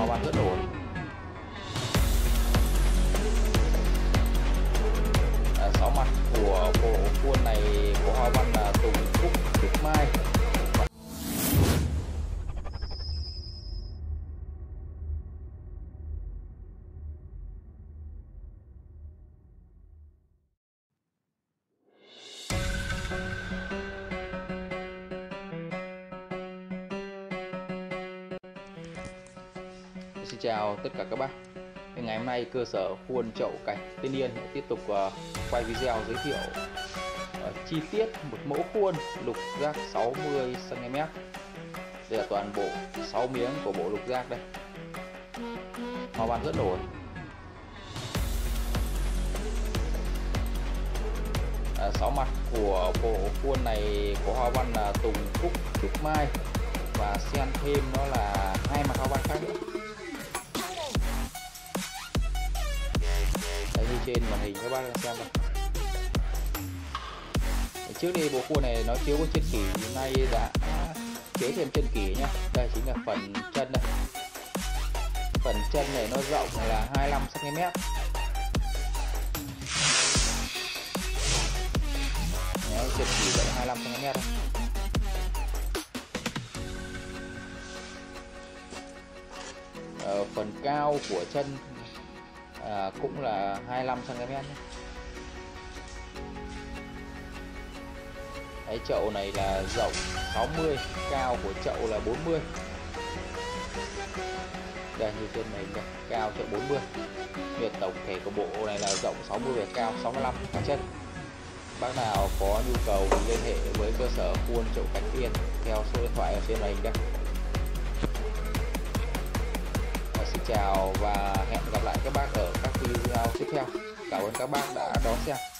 Hoa văn rất ổn. Sáu mặt của bộ khuôn này có hoa văn là tùng, cúc, trúc mai. Xin chào tất cả các bác. Ngày hôm nay cơ sở khuôn chậu cảnh Tiên Yên tiếp tục quay video giới thiệu chi tiết một mẫu khuôn lục giác 60 cm. Đây là toàn bộ 6 miếng của bộ lục giác đây. Hoa văn rất ổn. Sáu mặt của bộ khuôn này có hoa văn là tùng, cúc, trúc mai và xen thêm nó là 2 mặt hoa văn khác nữa. Đây, như trên màn hình các bác đang xem đây. Trước đây bộ khuôn này nó chiếu có chân kỷ, hôm nay đã chiếu thêm chân kỷ nhá. Đây chính là phần chân đây. Phần chân này nó rộng là 25 cm. Đấy, chân kỷ rộng 25 cm đây. Phần cao của chân cũng là 25 cm nhé. Cái chậu này là rộng 60, cao của chậu là 40. Đây như trên này đây, cao chậu 40. Việc tổng thể của bộ này là rộng 60 và cao 65 cả chân. Bác nào có nhu cầu thì liên hệ với cơ sở khuôn chậu cảnh Tiên theo số điện thoại ở trên màn hình đây. Xin chào và hẹn gặp lại các bác ở các video tiếp theo. Cảm ơn các bác đã đón xem.